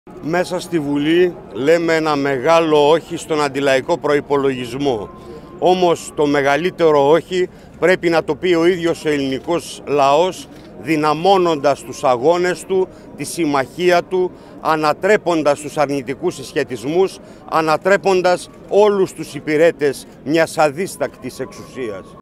Μέσα στη Βουλή λέμε ένα μεγάλο όχι στον αντιλαϊκό προϋπολογισμό. Όμως το μεγαλύτερο όχι πρέπει να το πει ο ίδιος ο ελληνικός λαός, δυναμώνοντας τους αγώνες του, τη συμμαχία του, ανατρέποντας τους αρνητικούς συσχετισμούς, ανατρέποντας όλους τους υπηρέτες μιας αδίστακτης εξουσίας.